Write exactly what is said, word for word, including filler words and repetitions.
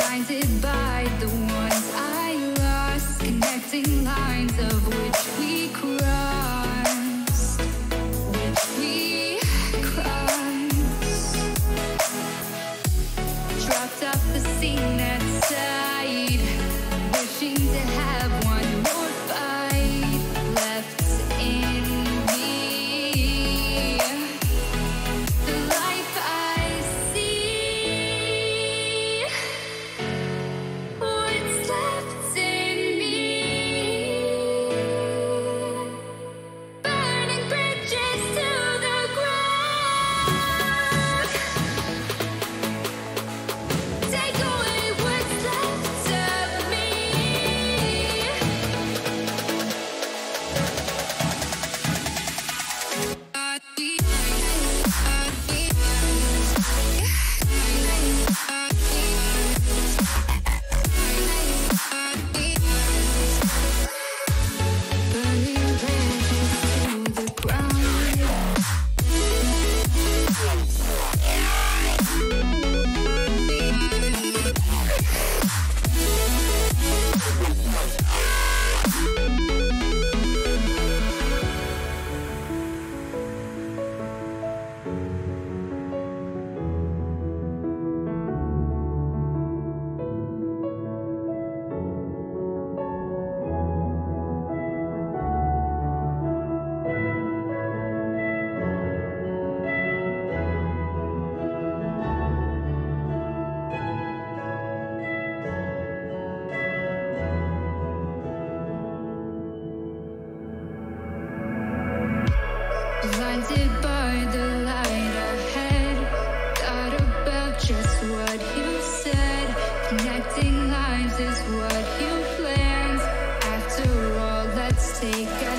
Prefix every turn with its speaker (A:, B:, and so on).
A: blinded by the ones I lost, connecting lines of which we crossed, which we crossed. Dropped off the scene at sight, wishing to have one more fight left in me. The life I see, what's left in me. Burning bridges to the ground. Take away what's left of me. Burning bridges to the ground. Blinded by the light ahead, thought about just what you said. Connecting lines is what you planned. After all, let's take a